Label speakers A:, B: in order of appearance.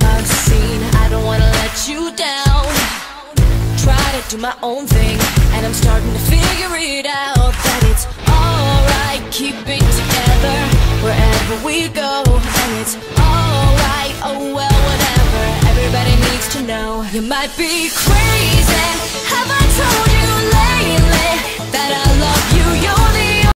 A: a scene. I don't wanna let you down. Try to do my own thing, and I'm starting to figure it out that it's alright, keep it together wherever we go. And it's alright, oh well, whatever. Everybody needs to know. You might be crazy. Have I told you lately that I love you? You're